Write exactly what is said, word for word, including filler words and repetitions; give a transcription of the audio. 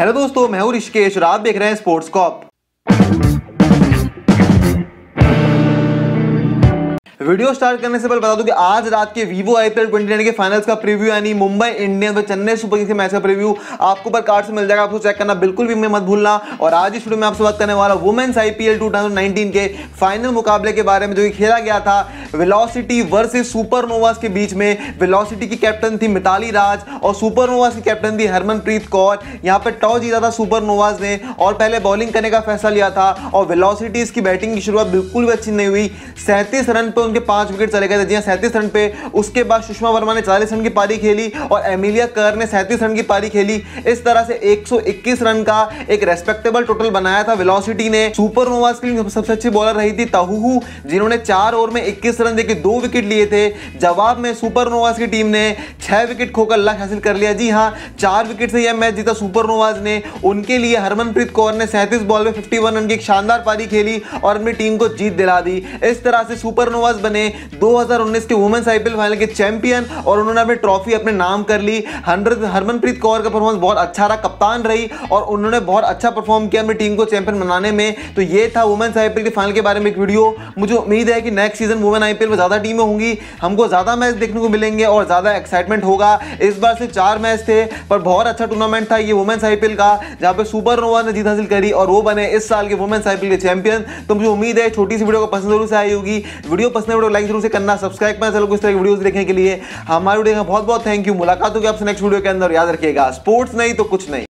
Hello दोस्तों, मैं हूं ऋषिकेश और आप देख रहे हैं स्पोर्ट्स कॉप। वीडियो स्टार्ट करने से पहले बता दूं कि आज रात के वीवो आईपीएल ट्वेंटी ट्वेंटी के फाइनल्स का प्रीव्यू यानी मुंबई इंडियंस और चेन्नई सुपर किंग्स के मैच का प्रीव्यू आपको ऊपर कार्ड से मिल जाएगा। आपको चेक करना बिल्कुल भी मत भूलना। और आज इस वीडियो में आपसे बात करने वाला women's IPL two thousand nineteen के फाइनल मुकाबले के बारे में जो खेला गया था वेलोसिटी वर्सेस सुपरनोवास के बीच में। वेलोसिटी की कैप्टन थी मिताली राज और सुपरनोवास की कैप्टन थी हरमनप्रीत कौर। यहां पर टॉस जीता था सुपरनोवास ने और पहले बॉलिंग करने का फैसला लिया था और वेलोसिटी की बैटिंग की शुरुआत बिल्कुल भी अच्छी नहीं हुई। सैंतीस रन पे उनके पांच विकेट चले गए थे, सैंतीस रन पे। उसके बाद सुषमा वर्मा ने चालीस रन की पारी खेली और एमिलिया कर ने सैंतीस रन की पारी खेली। इस तरह से एक सौ इक्कीस रन का एक रेस्पेक्टेबल टोटल बनाया था वेलोसिटी ने। सुपरनोवास की सबसे अच्छी बॉलर रही थी ताहू, जिन्होंने चार ओवर में इक्कीस रन देके दो विकेट लिए थे। जवाब में सुपरनोवास की टीम ने छह विकेट खोकर लक्ष्य हासिल कर लिया। जी हां, चार विकेट से यह मैच जीता सुपरनोवास ने। उनके लिए हरमनप्रीत कौर ने सैंतीस बॉल में इक्यावन रन की एक शानदार पारी खेली और अपनी टीम को जीत दिला दी। इस तरह से सुपरनोवास बने दो हज़ार उन्नीस के वुमेन्स आईपीएल फाइनल के चैंपियन और उन्होंने अपनी ट्रॉफी अपने नाम कर ली। हरमनप्रीत कौर का परफॉर्मेंस बहुत अच्छा रहा, कप्तान रही और उन्होंने बहुत अच्छा परफॉर्म किया अपनी टीम को चैंपियन बनाने में। तो ये था वुमेन्स आईपीएल के फाइनल के बारे में एक वीडियो। मुझे उम्मीद है कि नेक्स्ट सीजन वुमेन आईपीएल में ज्यादा टीमें होंगी, हमको ज्यादा मैच देखने को मिलेंगे और ज्यादा एक्साइटमेंट होगा। इस बार से चार मैच थे पर बहुत अच्छा टूर्नामेंट था ये वुमेन्स आईपीएल का, जहां पे सुपरनोवा ने जीत हासिल करी और वो बने इस साल के वुमेन्स आईपीएल के चैंपियन। तो मुझे उम्मीद है छोटी सी वीडियो को पसंद जरूर से आई होगी। वीडियो पसंद है वीडियो लाइक जरूर से करना, सब्सक्राइब करना चलो इस तरह की वीडियोस देखने के लिए। हमारे वीडियो का बहुत बहुत थैंक यू। मुलाकात होगी आपसे नेक्स्ट वीडियो के अंदर। याद रखिएगा, स्पोर्ट्स नहीं तो कुछ नहीं।